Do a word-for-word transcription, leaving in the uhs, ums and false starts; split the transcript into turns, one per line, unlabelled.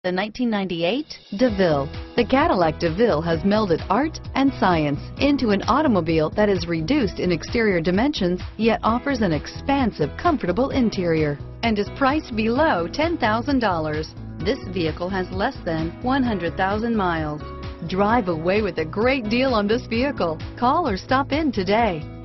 The nineteen ninety-eight DeVille. The Cadillac DeVille has melded art and science into an automobile that is reduced in exterior dimensions, yet offers an expansive, comfortable interior, and is priced below ten thousand dollars. This vehicle has less than one hundred thousand miles. Drive away with a great deal on this vehicle. Call or stop in today.